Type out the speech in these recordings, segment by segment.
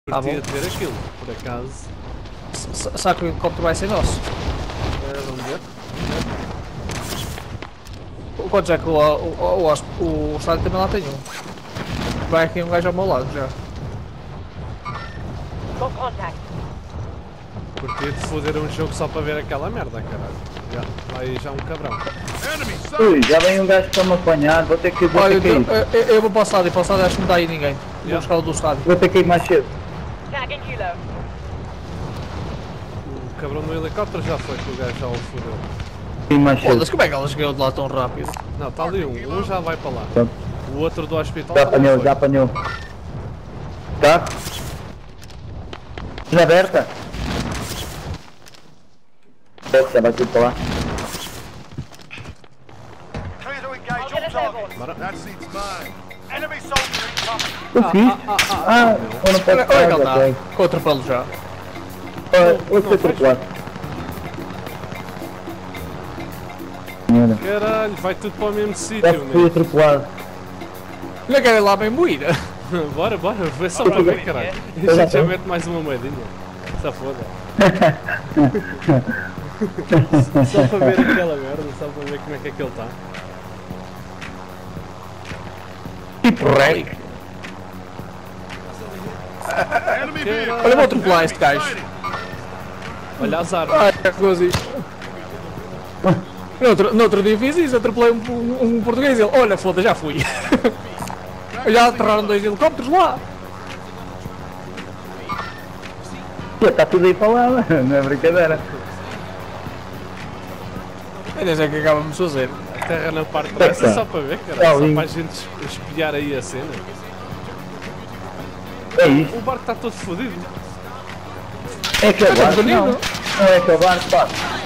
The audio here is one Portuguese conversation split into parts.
Curtia de ver aquilo, por acaso. Será que o helicóptero vai ser nosso? Vamos ver. Quantos é que o estádio também lá tem um? Vai aqui um gajo ao meu lado já. Curtia de foder um jogo só para ver aquela merda, caralho. Já, aí já um cabrão. Ui, já vem um gajo para me apanhar, vou ter que ir. Olha, eu vou para o estádio, e para o estádio acho que não dá aí ninguém. Vou buscar o do estádio. Vou ter que ir mais cedo. O cabrão do helicóptero já foi, que o gajo já o fodeu. Ir mais cedo. Foda-se, como é que ela chegou de lá tão rápido? Não, está ali um. Um já vai para lá. Pronto. O outro do hospital Já também apanhou, foi. já apanhou. Tá? Na aberta? Já vai tudo para lá. Bora. O que? Eu não posso Olha que ele está, ok. com o atropelo já. Vou ser atropelado. Merda. Caralho, vai tudo para o mesmo Já sítio, fui meu. atropelado. Não querem lá bem moída. Bora, vê só para ver, caralho. A gente já mete mais uma moedinha. Só foda. Só para ver aquela merda, só para ver como é que aquele está. Tipo rei. Olha, vou atropelar este gajo. Olha as armas. Ai, é coisa. No outro dia fiz isso, atropelei um português e ele, olha, foda, já fui. Já aterraram 2 helicópteros lá. Está tudo aí para lá, não é brincadeira. Eu nem sei o que acabamos de fazer. Terra na parte de trás, é só para ver, caralho. Só para a gente espiar aí a cena. É isso. O barco está todo fodido. É aquele Estamos barco, não. unidos. Não é aquele barco, pá.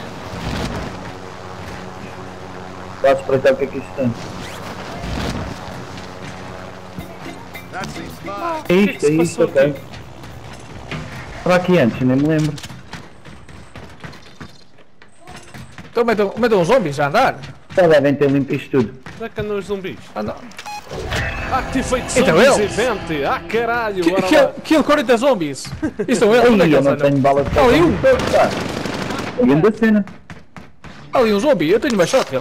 Podes espreitar o que é que isto tem. É isto, é isto, ok. Estava aqui antes, nem me lembro. Então metam uns zombies a andar. Já devem ter limpo isto tudo. Onde é que andam os zumbis? Anda. Ah, que feito Então zombies eles. event! Ah, caralho, bora lá. Kill 40 zombies. Isso são eles, onde é Ai, que eu eles não andam? tenho balas para Ali um. Grande a cena. Ali um zombie, eu tenho uma shotgun.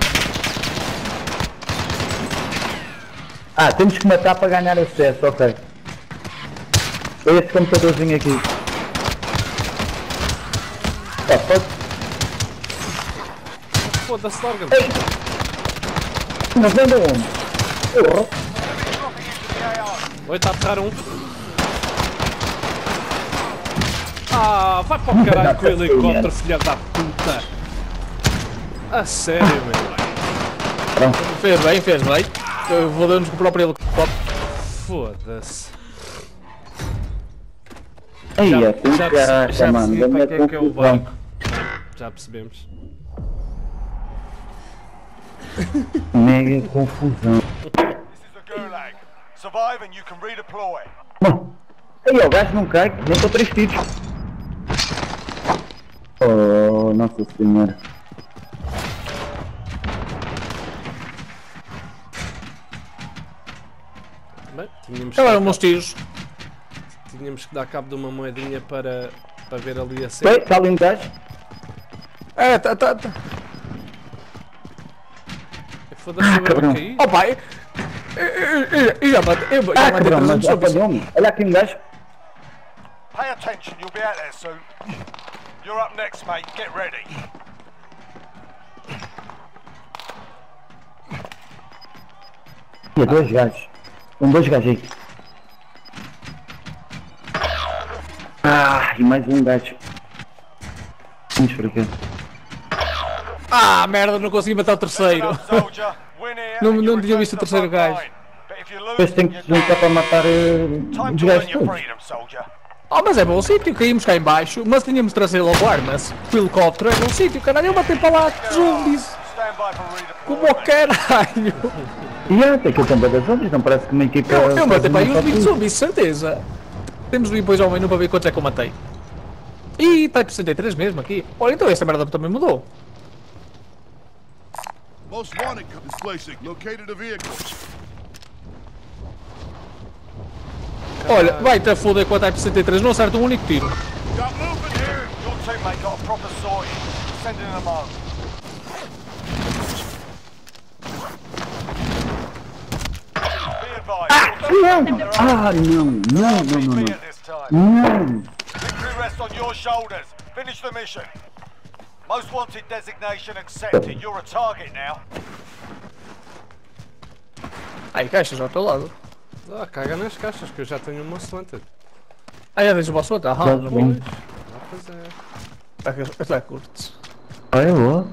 Ah, temos que matar para ganhar acesso, ok. É este computadorzinho aqui. Ah, pode... Foda-se, larga-me. Mas anda onde? Porra. Oi, está a aterrar um. Ah, vai para o caralho com o helicóptero, filha da puta. A sério, meu. Pronto. Fez bem. Eu vou dar-nos com o próprio helicóptero. Foda-se. Ai, é, Já caraca, mano. percebi para Dá-me que é o confusão. barco. Já percebemos. Mega confusão. This is the Gulag. Survive and you can redeploy. Bom, aí ó, o gajo não cai, nem estou 3 tiros. Oh, nossa senhora. Bem, tínhamos Acabaram meus tiros. que dar cabo de uma moedinha para ver ali a Ei, cena. está ali um gajo. É, tá. Foda-se, eu cabrão. vou cair. Oh pai! Eu já matei Cabrão, 300 mas zombies. apanhou-me. Olha aqui um gajo. Pay attention, you'll be out there soon. You're up next, mate. Get ready. Tinha 2 gajos. 2 gajos aí. Ah, e mais um gajo. Vamos para cá. Ah, merda, não consegui matar o terceiro. Listen up, soldier. Win here Não- and não you tinha return visto to o the terceiro front gajo. line. But if you Depois lose, tenho que you're juntar done. para matar Time os to earn gajos your todos. freedom, soldier. Oh, mas é bom sítio, caímos cá em baixo, mas tínhamos de trazer logo armas. O helicóptero é bom sítio, caralho, eu matei para lá zombies. Stand by for redeployment. Como o caralho. E tem que eu também das zombies, não parece que uma equipa... Eu matei para aí sozinha uns 20 só zombies, certeza. Temos de ir depois ao menu para ver quantos é que eu matei. Ih, está em 63 mesmo aqui. Olha, então esta merda também mudou. Most wanted displacing. Located a vehicle. Olha, vai-te a foder com a Type 63, não acerta um único tiro. Got movement here. Your teammate got a proper sorting. Sending them home. Be advised. Não! Ah, não. Be at this time. Não! Victory rests on your shoulders. Finish the mission. Most wanted designation accepted. You're a target now. Ai, caixas ao teu lado. Ah, caga nas caixas, que eu já tenho uma Slanted. Ah, já tens o vosso outro? Ah, Tá não bom. vou. Pois é. Está curto. Olha, boa.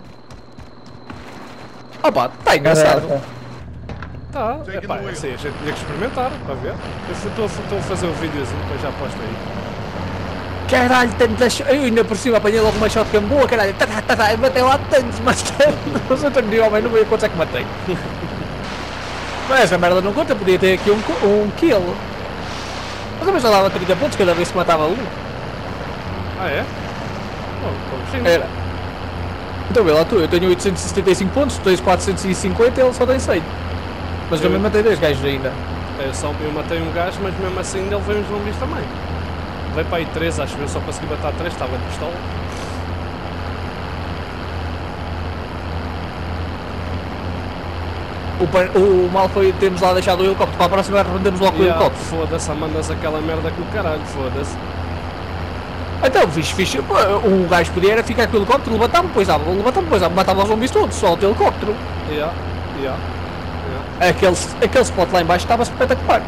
Ah pá, está engraçado. Tá, epá, assim, a gente tinha que experimentar, para ver. Eu estou a fazer um videozinho, depois já posto aí. Caralho, tantas. Eu ainda por cima apanhei logo uma shotgun boa, caralho. Eu matei lá tantos, mas tantos. Não sei onde homem, não veio quantos é que matei. Mas essa merda não conta, podia ter aqui um kill. Mas também já dava 30 pontos cada vez que matava um. Ah, é? Oh, sim. Era. Então vê lá tu, eu tenho 875 pontos, tu tens 450 e ele só tem 100. Mas eu também matei 2 gajos ainda. Eu matei um gajo, mas mesmo assim ele veio uns zumbis também. Veio para aí 3, acho que eu só consegui matar 3, estava de pistola. O mal foi termos lá deixado o helicóptero, para a próxima arrendamos logo com o helicóptero. Foda-se, mandas aquela merda com o caralho, foda-se. Então, fixe, o gajo podia era ficar com o helicóptero, levantava, depois matava os zumbis todos, só o helicóptero. Yeah. Aquele spot lá em baixo estava espetacular.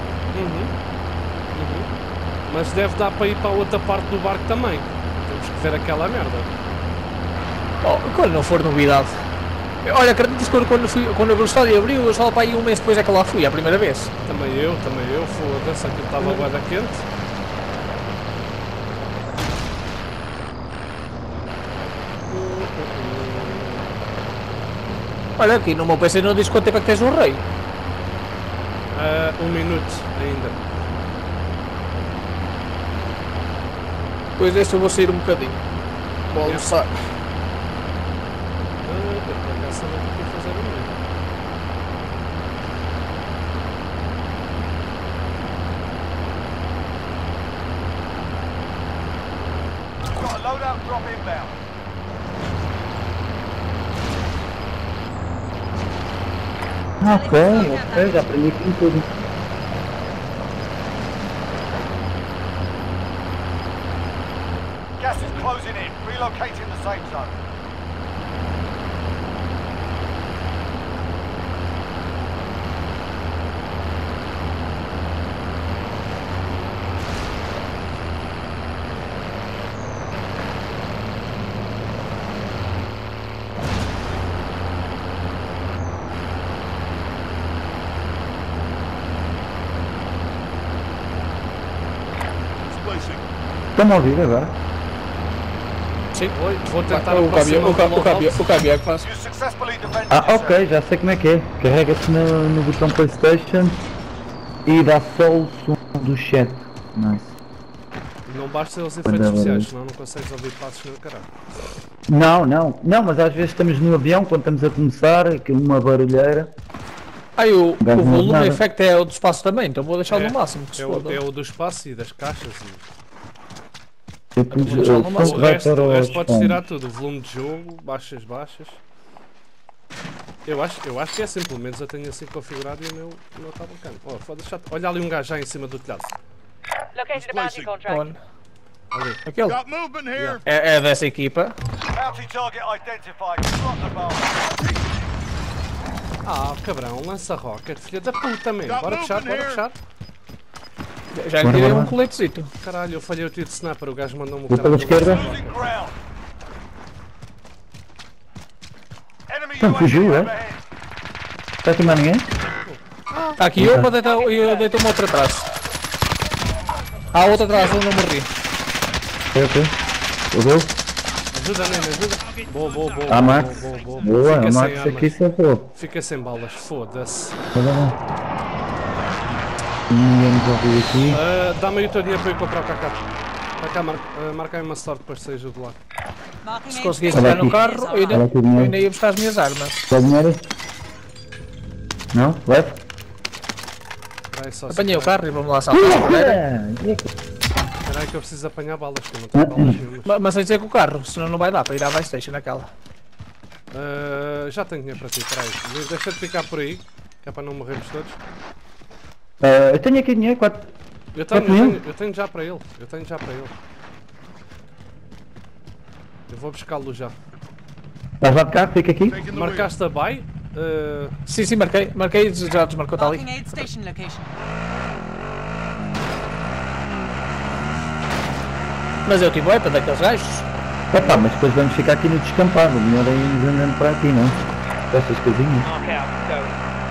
Mas deve dar para ir para a outra parte do barco também. Temos que ver aquela merda. Oh, quando não for novidade. Olha, acreditas que quando a velocidade abriu, eu só para aí um mês depois é que lá fui, a primeira vez. Também eu, foda-se, aquilo estava bué quente. Olha aqui, no meu PC não diz quanto tempo é que tens no rei. 1 minuto ainda. Depois desse eu vou sair um bocadinho. Vou almoçar. Eu por acaso também tenho que fazer o mesmo. Got a loadout drop inbound. Ok, já aprendi com tudo. Gas is closing in. Relocating the safe zone. Estão a ouvir agora? Sim. Oi, vou tentar O caminho é que faz. You successfully defended Ah, yourself. ok, já sei como é que é. Carrega-se no botão PlayStation e dá só o som do chat. Nice. Não basta os efeitos especiais, senão não consegues ouvir passos no caralho. Não, mas às vezes estamos no avião quando estamos a começar, uma barulheira. O Não é volume nada. effect é o do espaço também, então vou deixá-lo no máximo. Que se foda. É o do espaço e das caixas. Eu pus vou deixar o no som máximo. que O vai resto, para o o resto podes som. tirar tudo, o volume de jogo, baixas. Eu acho que é assim, pelo menos eu tenho assim configurado e o meu está bacana. Oh, foda-se, olha ali um gajo já em cima do telhado. Located a bounty contract. On. Ali. Aquele. Got movement here. É dessa equipa. Bounty target identified. Drop the bomb. Ah, cabrão, lança rocket, filha da puta, man. Bora fechar. Já lhe Bora, tirei bora. um coletezito. Caralho, eu falhei o tiro de sniper, o gajo mandou-me o Vou pela caralho. esquerda. Losing ground. Enemy Então, fugiu, UAV é? overhead. Está aqui mais ninguém? Está aqui uma, eu deito uma outra atrás. Há outra atrás, eu não morri. Ok. Eu vou. Ajuda, Nene, ajuda. Boa. Ah, Max. Boa. Boa, Fica o sem Max armas. aqui safou. Fica sem balas, foda-se. Ninguém nos ouviu aqui. Dá-me aí o teu dinheiro para eu comprar o cacá. Para cá, marca aí uma sorte depois de seja do lado. Se conseguisse pegar no carro, eu Olha aqui o ainda dinheiro. ia buscar as minhas armas. Dá dinheiro? Não? Leve? Espera aí só. Apanhei o carro e vamos lá saltar. Espera Espera aí que eu preciso apanhar balas, que eu não tenho balas nenhumas. Mas tem de ser com o carro, senão não vai dar para ir à buy station naquela. Já tenho dinheiro para ti, espera aí. Deixa de ficar por aí, que é para não morrermos todos. Eu tenho aqui dinheiro, 4. Eu tenho já para ele. Eu vou buscá-lo já. Estás lá de cá? Fica aqui. Marcaste a buy? Sim, marquei, já desmarcou, está ali. Marking aid station location. Mas eu tive para daqueles gajos. Opa, mas depois vamos ficar aqui no descampado. Melhor é irmos andando para aqui, não? Com essas coisinhas. Mark out.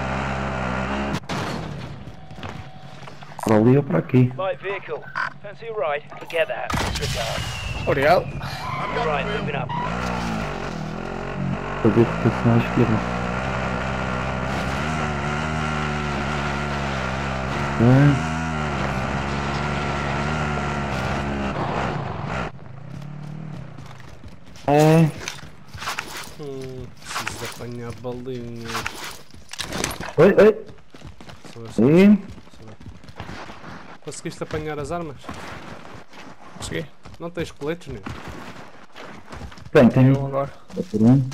Go. Para ali ou para aqui. Light vehicle. Fancy a ride? Forget that. Disregard. Obrigado. Right, moving up. Fazer rotação à esquerda. Preciso de apanhar balinhas. Oi. Sim. Conseguiste apanhar as armas? Consegui. Não tens coletes, nem? Tenho. Eu agora. Por um.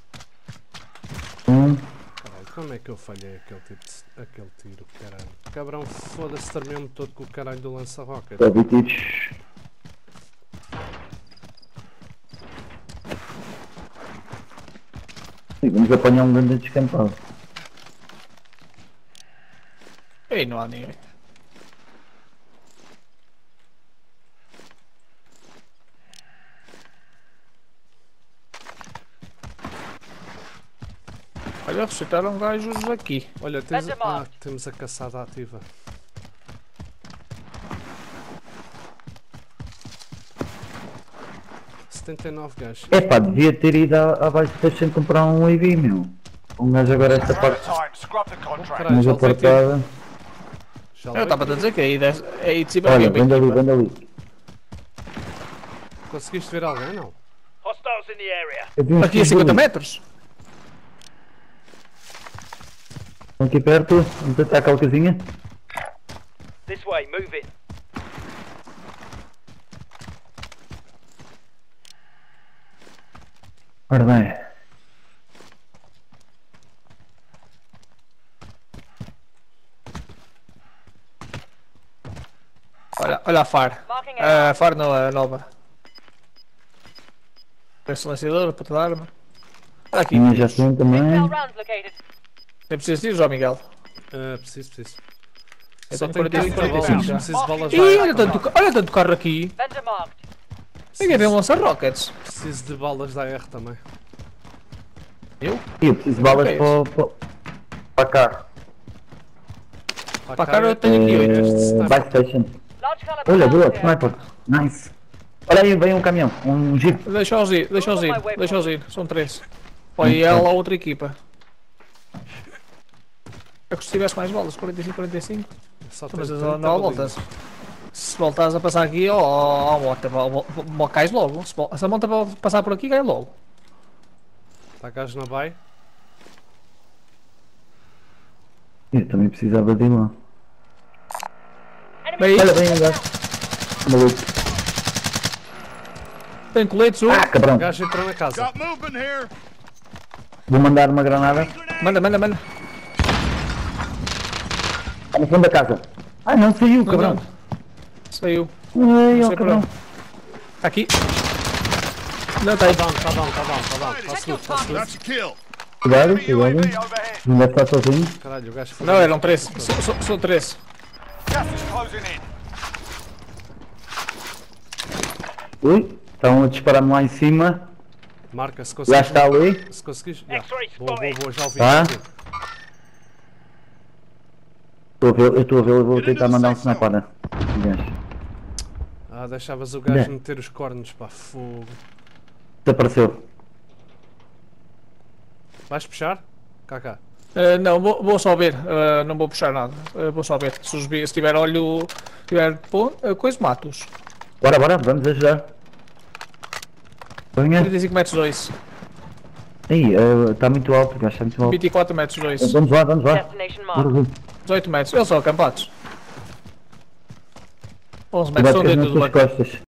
Caralho, como é que eu falhei aquele tiro, caralho? Cabrão, foda-se, terminou-me todo com o caralho do lança-rocket. Ouvi tiros. Sim, vamos apanhar um grande descampado. Ei, não há ninguém. Olha, ressuscitaram gajos aqui. Olha, temos a caçada ativa. gajos. Epá, devia ter ido à base station comprar um AV, meu. Um gajo agora esta parte. Time. Scrub the contract. Caralho, Mas já a levei tiro. portada. Já Eu levei estava a tiro. dizer que aí de cima Olha, havia uma vende ali. Conseguiste ver alguém, não? Hostiles in the area. Eu vi uns aqui a tiros 50 ali. metros. Estão aqui perto, vamos tentar aquela casinha. This way, move in. Ora bem. Olha a FAR. Marking A out. FAR não, a nova. Tem silenciador, para toda a arma. Olha aqui. Minha já tem também. Cell rounds located. Nem preciso de João Miguel. Preciso. Eu Só tenho tenho 45 balas, já. preciso de balas Ih, olha tanto carro aqui. Vendor marked. Ninguém vem lançar rockets. Preciso de balas da AR também. Eu? Eu preciso de balas Ok. para cá. Para cá eu tenho aqui 8. Base station. Large caliber Olha, boa, rounds here. sniper. Nice. Olha aí, vem um caminhão, um jeep. Deixa-os ir. São 3. Olha, e ela a outra equipa. É que se tivesse mais balas, 45. Só Mas tenho não 30 há balinhas. voltas. Se voltares a passar aqui, ó, moto, cais logo. Se a moto passar por aqui, cai logo. Está gajo na baia. Eu também precisava de ir lá. Enemy Bem, Olha, vem um gajo. Maluco. tem coletes, Ah, O cabrão. gajo entrou na casa. Vou mandar uma granada. Manda. Está no fundo da casa. Ah, não, saiu, cabrão. Não. Saiu. Ai, ó, sei por cabrão. onde. Está aqui. Não, está aí. Tá down. Check your targets. Cuidado. UAV overhead. Não deve estar sozinho. Caralho, o gajo foi. Não, eram 3. São 3. Gas is closing in. Ui, estão a disparar-me lá em cima. Marca, se Já conseguires. está ali. Se conseguires. Já. X-ray Boa, já ouvi. Tá. Eu estou a ver, eu vou tentar mandar um sniper. Gajo. Deixavas o gajo meter os cornos, pá, fogo. Desapareceu. Vais puxar? Cá. Não, vou só ver. Não vou puxar nada. Vou só ver. Se tiver olho. Tiver coisa, mato-os. Bora, vamos ajudar. Venha. 35 metros 2. Aí, está muito alto, gajo, está muito alto. 24 metros 2. Vamos lá. Destination marked. 18 metros, eles são acampados. 11 Tu metros, são bates dentro nas do tuas banco. costas.